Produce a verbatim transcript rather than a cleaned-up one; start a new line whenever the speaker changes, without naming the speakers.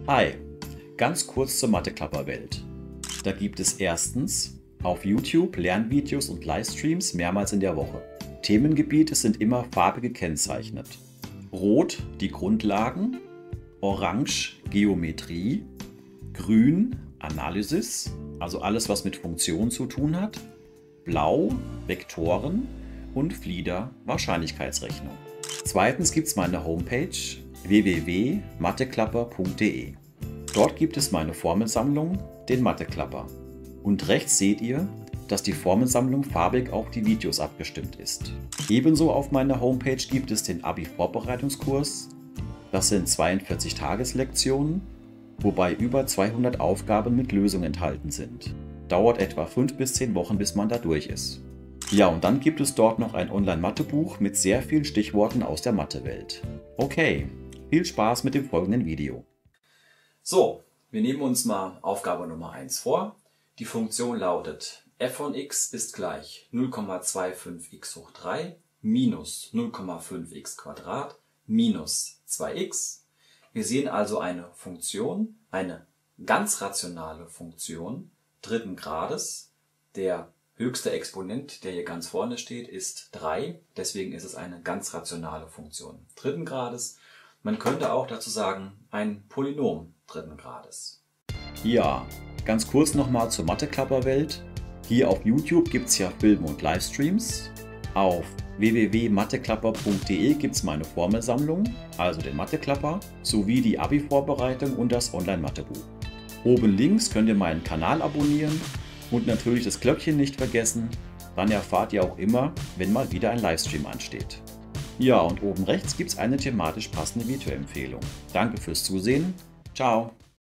Hi, ganz kurz zur Mathe-Klapper-Welt. Da gibt es erstens auf YouTube Lernvideos und Livestreams mehrmals in der Woche. Themengebiete sind immer farbig gekennzeichnet. Rot die Grundlagen, Orange Geometrie, Grün Analysis, also alles was mit Funktionen zu tun hat, Blau Vektoren und Flieder Wahrscheinlichkeitsrechnung. Zweitens gibt es meine Homepage w w w punkt matheklapper punkt de. Dort gibt es meine Formelsammlung, den Matheklapper. Und rechts seht ihr, dass die Formelsammlung farbig auf die Videos abgestimmt ist. Ebenso auf meiner Homepage gibt es den Abi-Vorbereitungskurs. Das sind zweiundvierzig Tageslektionen, wobei über zweihundert Aufgaben mit Lösungen enthalten sind. Dauert etwa fünf bis zehn Wochen, bis man da durch ist. Ja, und dann gibt es dort noch ein Online-Mathebuch mit sehr vielen Stichworten aus der Mathewelt. Okay, viel Spaß mit dem folgenden Video.
So, wir nehmen uns mal Aufgabe Nummer eins vor. Die Funktion lautet f von x ist gleich null Komma fünfundzwanzig x hoch drei minus null Komma fünf x Quadrat minus zwei x. Wir sehen also eine Funktion, eine ganz rationale Funktion dritten Grades. Der höchste Exponent, der hier ganz vorne steht, ist drei. Deswegen ist es eine ganz rationale Funktion dritten Grades. Man könnte auch dazu sagen, ein Polynom dritten Grades.
Ja, ganz kurz nochmal zur Mathe-Klapper-Welt. Hier auf YouTube gibt es ja Filme und Livestreams. Auf w w w punkt matheklapper punkt de gibt es meine Formelsammlung, also den Matheklapper, sowie die Abi-Vorbereitung und das Online-Mathebuch. Oben links könnt ihr meinen Kanal abonnieren und natürlich das Glöckchen nicht vergessen, dann erfahrt ihr auch immer, wenn mal wieder ein Livestream ansteht. Ja, und oben rechts gibt es eine thematisch passende Videoempfehlung. Danke fürs Zusehen, ciao!